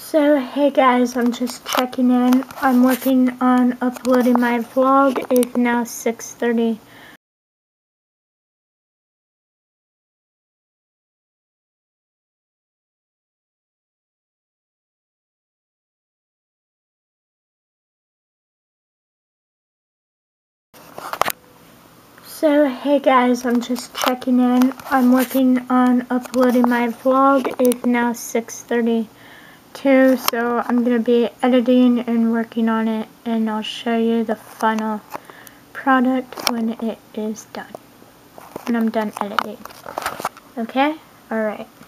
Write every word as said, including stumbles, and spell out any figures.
So hey guys, I'm just checking in. I'm working on uploading my vlog. It's now six thirty. So hey guys, I'm just checking in. I'm working on uploading my vlog. It's now six thirty-two, so I'm gonna be editing and working on it, and I'll show you the final product when it is done. When I'm done editing. Okay? Alright.